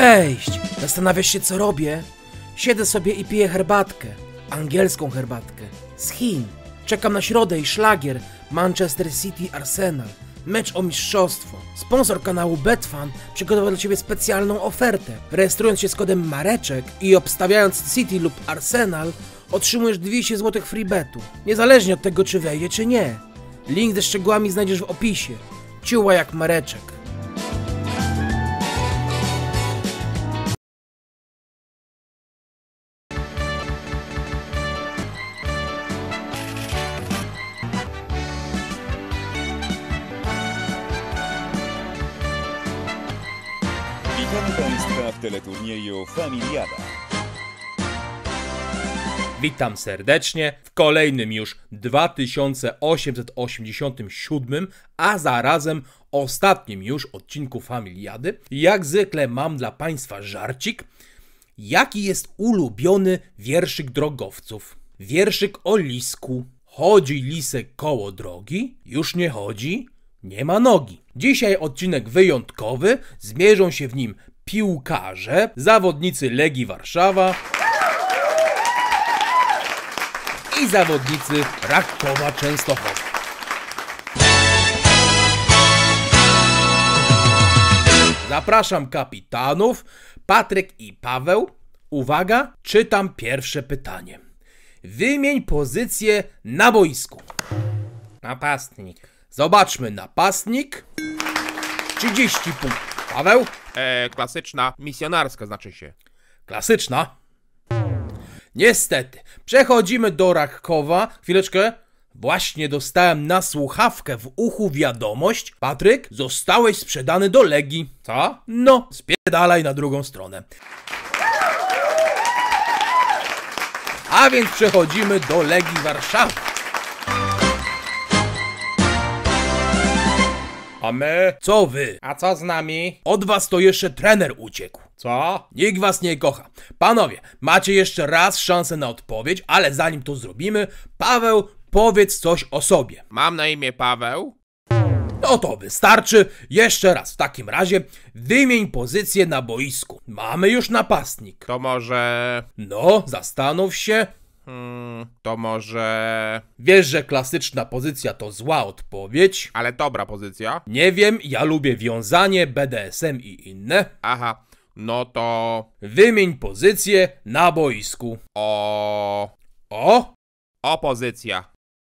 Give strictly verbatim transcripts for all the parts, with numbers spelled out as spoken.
Cześć! Zastanawiasz się, co robię? Siedzę sobie i piję herbatkę. Angielską herbatkę. Z Chin. Czekam na środę i szlagier Manchester City Arsenal. Mecz o mistrzostwo. Sponsor kanału Betfan przygotował dla Ciebie specjalną ofertę. Rejestrując się z kodem Mareczek i obstawiając City lub Arsenal, otrzymujesz dwieście złotych freebetu. Niezależnie od tego, czy wejdzie, czy nie. Link ze szczegółami znajdziesz w opisie. Ciuła jak Mareczek. Witamy Państwa w teleturnieju Familiada. Witam serdecznie w kolejnym już dwa tysiące osiemset osiemdziesiątym siódmym, a zarazem ostatnim już odcinku Familiady. Jak zwykle mam dla Państwa żarcik. Jaki jest ulubiony wierszyk drogowców? Wierszyk o lisku. Chodzi lisek koło drogi, już nie chodzi, nie ma nogi. Dzisiaj odcinek wyjątkowy, zmierzą się w nim piłkarze, zawodnicy Legii Warszawa i zawodnicy Rakowa Częstochowa. Zapraszam kapitanów, Patryk i Paweł. Uwaga, czytam pierwsze pytanie. Wymień pozycję na boisku. Napastnik. Zobaczmy, napastnik. trzydzieści punktów. Paweł? Eee, klasyczna, misjonarska znaczy się. Klasyczna. Niestety, przechodzimy do Rakowa. Chwileczkę. Właśnie dostałem na słuchawkę w uchu wiadomość. Patryk, zostałeś sprzedany do Legii. Co? No, spierdalaj na drugą stronę. A więc przechodzimy do Legii Warszawa. A my? Co wy? A co z nami? Od was to jeszcze trener uciekł. Co? Nikt was nie kocha. Panowie, macie jeszcze raz szansę na odpowiedź, ale zanim to zrobimy, Paweł, powiedz coś o sobie. Mam na imię Paweł. No to wystarczy. Jeszcze raz, w takim razie wymień pozycję na boisku. Mamy już napastnik. To może... No, zastanów się. Hmm, to może... Wiesz, że klasyczna pozycja to zła odpowiedź. Ale dobra pozycja. Nie wiem, ja lubię wiązanie, B D S M i inne. Aha, no to... Wymień pozycję na boisku. O... O? Opozycja.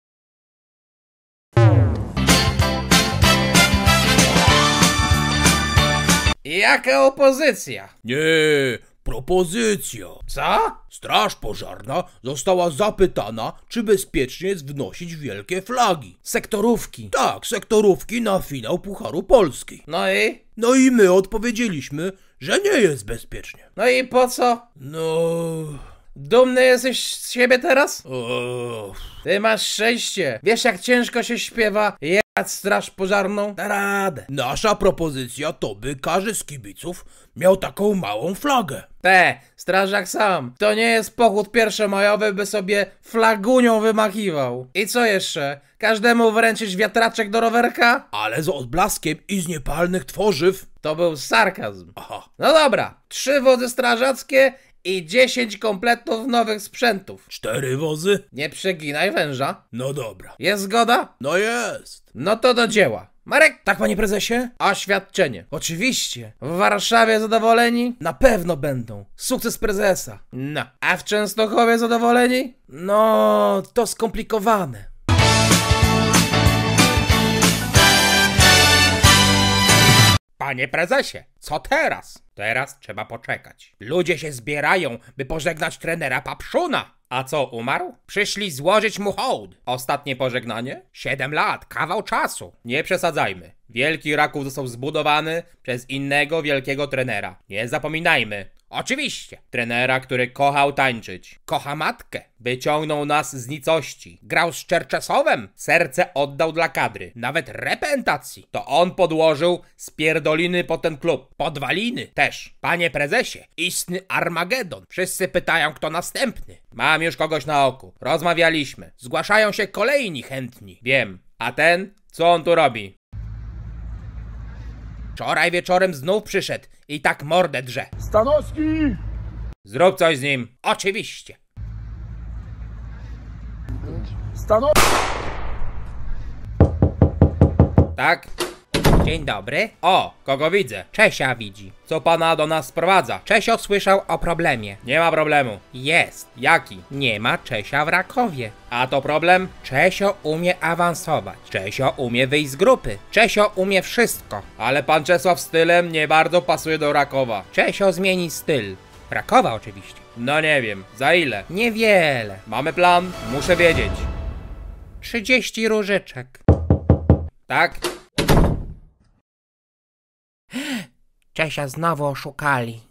Jaka opozycja? Nie, propozycja. Co? Straż pożarna została zapytana, czy bezpiecznie jest wnosić wielkie flagi. Sektorówki. Tak, sektorówki na finał Pucharu Polski. No i? No i my odpowiedzieliśmy, że nie jest bezpiecznie. No i po co? No... Dumny jesteś z siebie teraz? O... Ty masz szczęście. Wiesz, jak ciężko się śpiewa jechać straż pożarną? Da radę. Nasza propozycja to, by każdy z kibiców miał taką małą flagę. Te, strażak sam. To nie jest pochód pierwszomajowy, by sobie flagunią wymachiwał. I co jeszcze? Każdemu wręczyć wiatraczek do rowerka? Ale z odblaskiem i z niepalnych tworzyw. To był sarkazm. Aha. No dobra, trzy wozy strażackie i dziesięć kompletów nowych sprzętów. Cztery wozy? Nie przeginaj węża. No dobra. Jest zgoda? No jest. No to do dzieła. Marek? Tak, panie prezesie? Oświadczenie. Oczywiście. W Warszawie zadowoleni? Na pewno będą. Sukces prezesa. No. A w Częstochowie zadowoleni? No, to skomplikowane. Panie prezesie, co teraz? Teraz trzeba poczekać. Ludzie się zbierają, by pożegnać trenera Papszuna. A co, umarł? Przyszli złożyć mu hołd. Ostatnie pożegnanie? Siedem lat, kawał czasu. Nie przesadzajmy. Wielki Raków został zbudowany przez innego wielkiego trenera. Nie zapominajmy. Oczywiście. Trenera, który kochał tańczyć. Kocha matkę. Wyciągnął nas z nicości. Grał z Czerczesowem. Serce oddał dla kadry. Nawet reprezentacji. To on podłożył spierdoliny po ten klub. Podwaliny też. Panie prezesie, istny Armagedon. Wszyscy pytają, kto następny. Mam już kogoś na oku. Rozmawialiśmy. Zgłaszają się kolejni chętni. Wiem. A ten? Co on tu robi? Wczoraj wieczorem znów przyszedł i tak mordę drze. Stanowski! Zrób coś z nim. Oczywiście. Stanowski! Tak? Dzień dobry. O, kogo widzę? Czesia widzi. Co pana do nas sprowadza? Czesio słyszał o problemie. Nie ma problemu. Jest. Jaki? Nie ma Czesia w Rakowie. A to problem? Czesio umie awansować. Czesio umie wyjść z grupy. Czesio umie wszystko. Ale pan Czesław stylem nie bardzo pasuje do Rakowa. Czesio zmieni styl. Rakowa oczywiście. No nie wiem. Za ile? Niewiele. Mamy plan? Muszę wiedzieć. trzydzieści różyczek. Tak? Czesia znowu oszukali.